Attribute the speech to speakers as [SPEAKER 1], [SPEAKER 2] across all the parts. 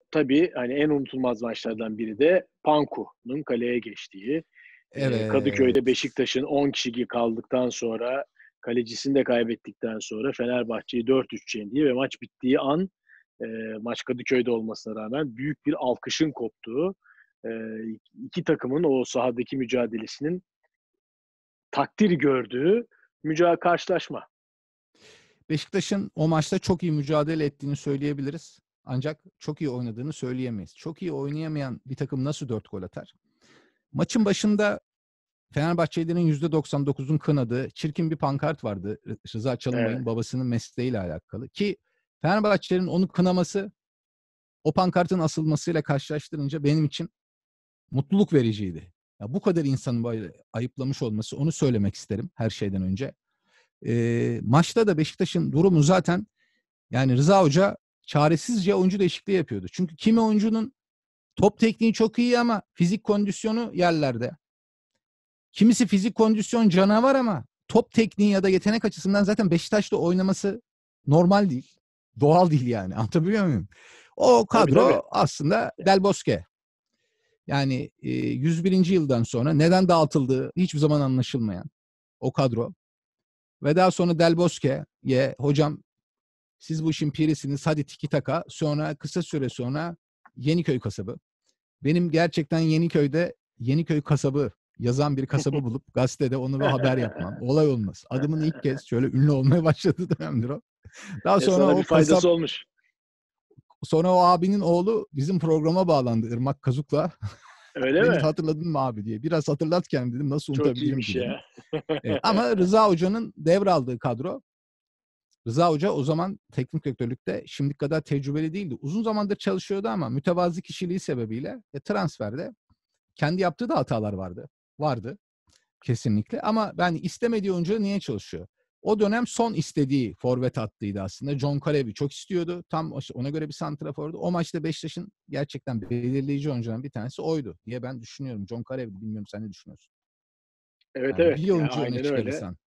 [SPEAKER 1] tabii hani en unutulmaz maçlardan biri de Panku'nun kaleye geçtiği, Kadıköy'de
[SPEAKER 2] Evet.
[SPEAKER 1] Beşiktaş'ın 10 kişi kaldıktan sonra, kalecisini de kaybettikten sonra Fenerbahçe'yi 4-3 yendiği ve maç bittiği an, maç Kadıköy'de olmasına rağmen büyük bir alkışın koptuğu, iki takımın o sahadaki mücadelesinin takdir gördüğü karşılaşma.
[SPEAKER 2] Beşiktaş'ın o maçta çok iyi mücadele ettiğini söyleyebiliriz. Ancak çok iyi oynadığını söyleyemeyiz. Çok iyi oynayamayan bir takım nasıl 4 gol atar? Maçın başında Fenerbahçelilerin %99'un kınadığı çirkin bir pankart vardı. Rıza
[SPEAKER 1] Evet.
[SPEAKER 2] Çalınbay'ın babasının mesleğiyle alakalı. Ki Fenerbahçelerin onu kınaması, o pankartın asılmasıyla karşılaştırınca benim için mutluluk vericiydi. Ya bu kadar insanın böyle ayıplamış olması, onu söylemek isterim her şeyden önce. Maçta da Beşiktaş'ın durumu zaten, yani Rıza Hoca çaresizce oyuncu değişikliği yapıyordu. Çünkü kimi oyuncunun top tekniği çok iyi ama fizik kondisyonu yerlerde. Kimisi fizik kondisyon canavar ama top tekniği ya da yetenek açısından zaten Beşiktaş'ta oynaması normal değil. Doğal değil yani. Anlatabiliyor muyum? O
[SPEAKER 1] Tabii, tabii.
[SPEAKER 2] kadro aslında Del Bosque. Yani 101. yıldan sonra neden dağıtıldığı hiçbir zaman anlaşılmayan o kadro. Ve daha sonra Del Bosque'ye hocam siz bu işin pirisiniz, hadi tiki taka. Sonra kısa süre sonra Yeniköy kasabı. Benim gerçekten Yeniköy kasabı yazan bir kasabı bulup gazetede onu bir haber yapmam. Olay olmaz. Adımın ilk kez şöyle ünlü olmaya başladığı dönemdir o. Daha sonra
[SPEAKER 1] Sana bir
[SPEAKER 2] o kasap,
[SPEAKER 1] faydası olmuş.
[SPEAKER 2] sonra o abinin oğlu bizim programa bağlandı Irmak Kazuk'la.
[SPEAKER 1] Öyle
[SPEAKER 2] Beni
[SPEAKER 1] mi?
[SPEAKER 2] hatırladın mı abi diye. Biraz hatırlat kendini dedim. Nasıl
[SPEAKER 1] Çok
[SPEAKER 2] unutabilirim
[SPEAKER 1] iyiymiş
[SPEAKER 2] ki dedim.
[SPEAKER 1] ya.
[SPEAKER 2] Ama Rıza Hoca'nın devraldığı kadro. Rıza Hoca o zaman teknik direktörlükte şimdiki kadar tecrübeli değildi. Uzun zamandır çalışıyordu ama mütevazi kişiliği sebebiyle transferde kendi yaptığı da hatalar vardı. Vardı kesinlikle ama ben istemediği oyuncu niye çalışıyor? O dönem son istediği forvet hattıydı aslında. John Kalevi çok istiyordu. Tam ona göre bir santrafordu. O maçta Beşiktaş'ın gerçekten belirleyici oyuncularından bir tanesi oydu diye ben düşünüyorum. John Kalevi, bilmiyorum sen ne düşünüyorsun?
[SPEAKER 1] Evet,
[SPEAKER 2] Yani
[SPEAKER 1] evet.
[SPEAKER 2] bir
[SPEAKER 1] Ya,
[SPEAKER 2] oyuncu öne
[SPEAKER 1] aynen öyle.
[SPEAKER 2] çıkarırsan.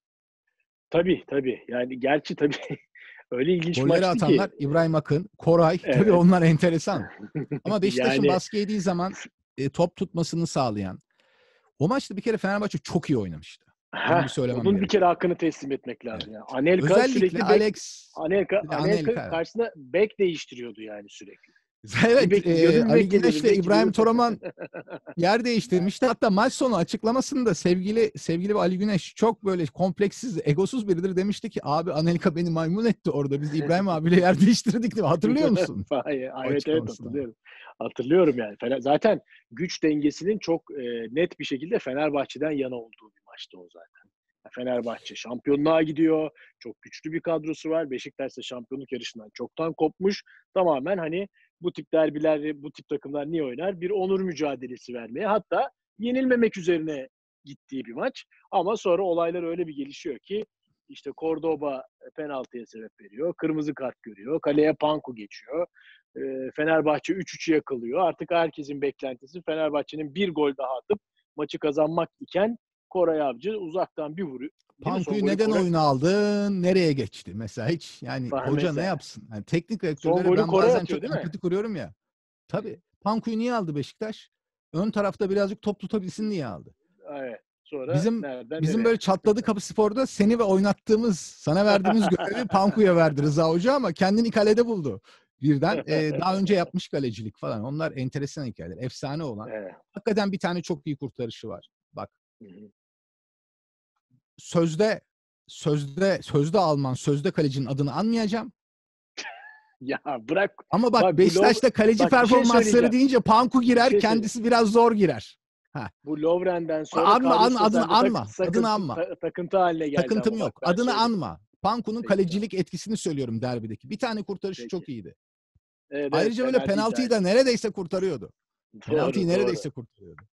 [SPEAKER 1] Tabii, tabii. Yani gerçi tabii öyle ilginç bir
[SPEAKER 2] Golleri
[SPEAKER 1] maçtı ki.
[SPEAKER 2] atanlar İbrahim Akın, Koray, tabii
[SPEAKER 1] Evet.
[SPEAKER 2] onlar enteresan. Ama Beşiktaş'ın
[SPEAKER 1] Yani
[SPEAKER 2] baskı yediği zaman top tutmasını sağlayan. O maçta bir kere Fenerbahçe çok iyi oynamıştı. Bunu bir söylemem
[SPEAKER 1] onun bir kere
[SPEAKER 2] gerekiyor.
[SPEAKER 1] hakkını teslim etmek
[SPEAKER 2] Evet.
[SPEAKER 1] lazım. Yani Anelka
[SPEAKER 2] Özellikle
[SPEAKER 1] sürekli bek
[SPEAKER 2] Alex,
[SPEAKER 1] Anelka
[SPEAKER 2] Anelka.
[SPEAKER 1] karşısında bek değiştiriyordu yani sürekli. Bir
[SPEAKER 2] Evet,
[SPEAKER 1] bek gidiyordu, bir
[SPEAKER 2] Ali
[SPEAKER 1] bek
[SPEAKER 2] Güneş'le
[SPEAKER 1] geliyordu, bir bek
[SPEAKER 2] İbrahim
[SPEAKER 1] gidiyordu.
[SPEAKER 2] Toraman yer değiştirmişti. Hatta maç sonu açıklamasında sevgili Ali Güneş çok böyle kompleksiz, egosuz biridir, demişti ki abi Anelka beni maymun etti orada. Biz İbrahim abiyle yer değiştirdik diye. Hatırlıyor musun? O
[SPEAKER 1] Evet, evet,
[SPEAKER 2] açıklamasını.
[SPEAKER 1] hatırlıyorum. Hatırlıyorum yani. Zaten güç dengesinin çok net bir şekilde Fenerbahçe'den yana olduğu bir maçtı o zaten. Fenerbahçe şampiyonluğa gidiyor. Çok güçlü bir kadrosu var. Beşiktaş ise şampiyonluk yarışından çoktan kopmuş. Tamamen hani bu tip derbiler, bu tip takımlar niye oynar? Bir onur mücadelesi vermeye, hatta yenilmemek üzerine gittiği bir maç. Ama sonra olaylar öyle bir gelişiyor ki işte Cordoba penaltıya sebep veriyor. Kırmızı kart görüyor. Kaleye Panku geçiyor. Fenerbahçe 3-3'ü yakalıyor. Artık herkesin beklentisi Fenerbahçe'nin bir gol daha atıp maçı kazanmak iken Koray Avcı uzaktan bir vuruyor. Değil mi? Son
[SPEAKER 2] Panku'yu
[SPEAKER 1] golü
[SPEAKER 2] neden
[SPEAKER 1] Koray
[SPEAKER 2] oyuna aldın? Nereye geçti? Mesela hiç, yani hoca ne
[SPEAKER 1] mesela.
[SPEAKER 2] yapsın? Yani teknik
[SPEAKER 1] Son
[SPEAKER 2] direktörlere
[SPEAKER 1] golü
[SPEAKER 2] ben
[SPEAKER 1] Koray
[SPEAKER 2] bazen
[SPEAKER 1] atıyor
[SPEAKER 2] çok
[SPEAKER 1] değil mi?
[SPEAKER 2] empati kuruyorum ya. Tabii. Panku'yu niye aldı Beşiktaş? Ön tarafta birazcık top tutabilsin diye aldı.
[SPEAKER 1] Evet. Sonra
[SPEAKER 2] Bizim
[SPEAKER 1] nereden
[SPEAKER 2] bizim
[SPEAKER 1] nereye?
[SPEAKER 2] böyle çatladı Kapı Spor'da seni ve oynattığımız, sana verdiğimiz görevi Panku'ya verdi Rıza Hoca ama kendini kalede buldu. Birden daha önce yapmış kalecilik falan. Onlar enteresan hikayeler. Efsane olan.
[SPEAKER 1] Evet.
[SPEAKER 2] Hakikaten bir tane çok iyi kurtarışı var. Bak, sözde Alman, sözde kalecinin adını anmayacağım.
[SPEAKER 1] Ya bırak.
[SPEAKER 2] Ama bak,
[SPEAKER 1] Bak
[SPEAKER 2] Beşiktaş'ta kaleci
[SPEAKER 1] bak bir şey
[SPEAKER 2] performansları
[SPEAKER 1] söyleyeceğim.
[SPEAKER 2] deyince Panku
[SPEAKER 1] Bir
[SPEAKER 2] girer,
[SPEAKER 1] şey söyleyeceğim.
[SPEAKER 2] kendisi biraz zor girer. Ha.
[SPEAKER 1] Bu Lovren'den sonra
[SPEAKER 2] Anma,
[SPEAKER 1] Karius da
[SPEAKER 2] adını
[SPEAKER 1] sende
[SPEAKER 2] anma. Adını anma.
[SPEAKER 1] takıntı haline geldi
[SPEAKER 2] Takıntım
[SPEAKER 1] ama bak
[SPEAKER 2] yok.
[SPEAKER 1] ben
[SPEAKER 2] Adını
[SPEAKER 1] söyleyeyim.
[SPEAKER 2] anma. Panku'nun
[SPEAKER 1] Peki, tamam.
[SPEAKER 2] kalecilik etkisini söylüyorum derbideki. Bir tane kurtarışı
[SPEAKER 1] Peki.
[SPEAKER 2] çok iyiydi.
[SPEAKER 1] Evet, evet,
[SPEAKER 2] Ayrıca böyle
[SPEAKER 1] fena değildi
[SPEAKER 2] penaltıyı da
[SPEAKER 1] aynen.
[SPEAKER 2] neredeyse kurtarıyordu. Penaltıyı
[SPEAKER 1] Doğru, doğru.
[SPEAKER 2] neredeyse kurtarıyordu.